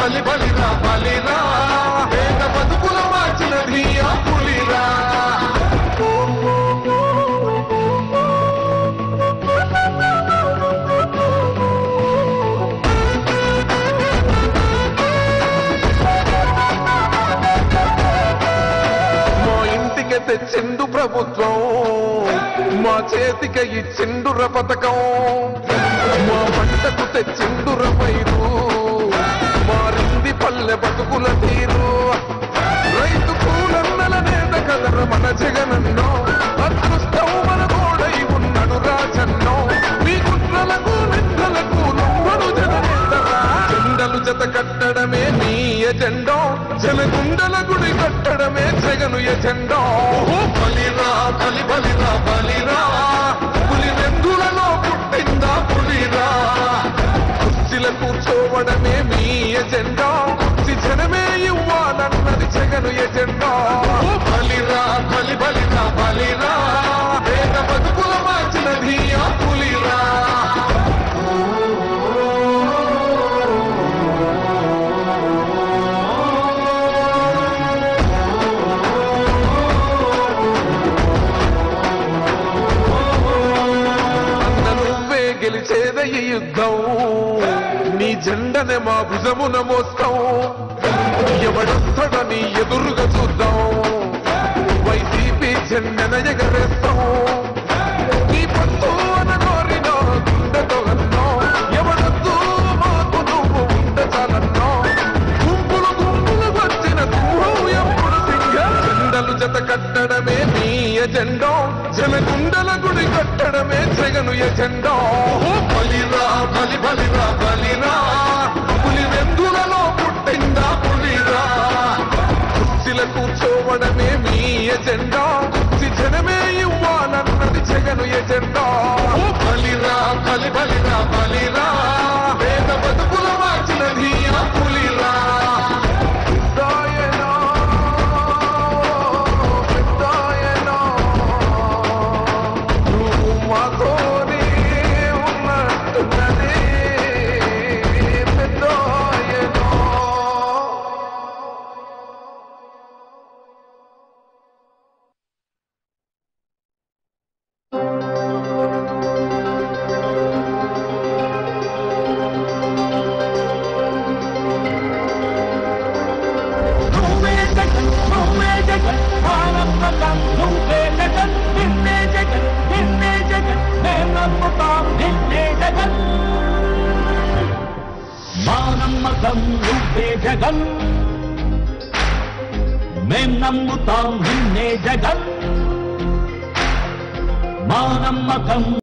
బలి బలిరా బలిరా పేద బతుకుల మార్చినది ఆ పులిరా తెచ్చిండు ప్రభుత్వం మా చేతికి ఇచ్చిండుర పథకం మా పంటకు తెచ్చిండుర పైరు మారింది పల్లె బతుకుల తీరు రైతు కూలన్నల నేత కదర మన జగనన్నో అదృష్టం మన గోడై ఉన్నడు రాజన్నో మీ కుట్రలకు నిందలకు నువ్వను జననేతరా జెండలు జత కట్టడమే నీ ఎజెండో జనగుండల గుడి కట్టడమే జగను ఎజెండో బలిరా బలి బలిరా బలిరా పులి వెందులలో పుట్టిందా పులిరా కుర్చీల కూర్చోవడమే మీ ఎజెండా జనమే ఇవ్వాలన్నది జగను ఎజెండా బలిరా బలి బలిరా బలిరా పేద బతుకుల మార్చినది ఆ పులిరా గెలిచేద ఈ యుద్ధం నీ జెండనే మా భుజమున మోస్తాం ఎవడొస్తాడని ఎదురుగా చూద్దాం వైసీపీ జెండన ఎగరేస్తాం నీ పత్తు అనగోరినో గుండెతో అన్నో ఎవడొద్దు మాకు నువ్వు ఉండ చాలన్నో గుంపులు గుంపులు వచ్చిన సింహం ఎప్పుడు సింగం జెండలు జత కట్టడమే నీ ఎజెండో జనగుండల గుడి కట్టడమే జగను ఎజెండా బలిరా బలి బలిరా బలిరా పులి వెందులలో పుట్టిందా పులిరా కుర్చీల కూర్చోవడమే మీ ఎజెండా జనమే ఇవ్వాలన్నది జగను ఎజెండా బలిరా బలి బలిరా బలిరా పేద బతుకుల మార్చినది ఆ పులిరా జగన్ మేం నమ్ముతాం నిన్నే జగన్ మా నమ్మకం